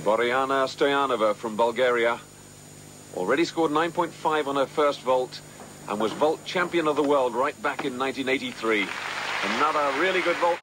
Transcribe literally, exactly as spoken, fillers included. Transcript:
Boriana Stoyanova from Bulgaria already scored nine point five on her first vault and was vault champion of the world right back in nineteen eighty-three. Another really good vault.